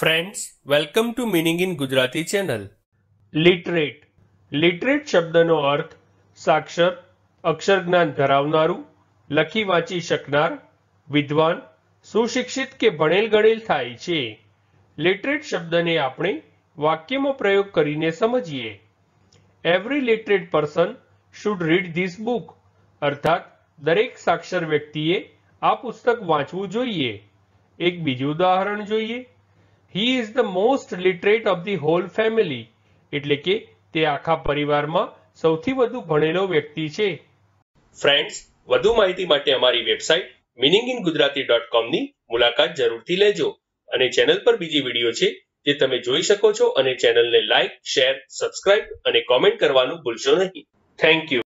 Friends, welcome to meaning in Gujarati channel. Literate. Literate શબ્દનો અર્થ સાક્ષર, અક્ષર જ્ઞાન ધરાવનારું, લખી વાંચી શકનાર, વિદ્વાન, સુશિક્ષિત કે ભણેલ ગણેલ થાય છે. લિટરેટ શબ્દને આપણે વાક્યમાં પ્રયોગ કરીને સમજીએ. Every literate person should read this book. અર્થાત દરેક સાક્ષર વ્યક્તિએ આ પુસ્તક વાંચવું જોઈએ. એક બીજું ઉદાહરણ જોઈએ. He is the most literate of the whole family. એટલે કે તે આખા પરિવારમાં સૌથી વધુ ભણેલો વ્યક્તિ છે. ફ્રેન્ડ્સ, વધુ માહિતી માટે અમારી વેબસાઇટ meaningingujarati.com ની મુલાકાત જરૂરથી લેજો અને ચેનલ પર બીજી વિડીયો છે જે તમે જોઈ શકો છો અને ચેનલને લાઈક, શેર, સબસ્ક્રાઇબ અને કોમેન્ટ કરવાનું ભૂલશો નહીં. Thank you.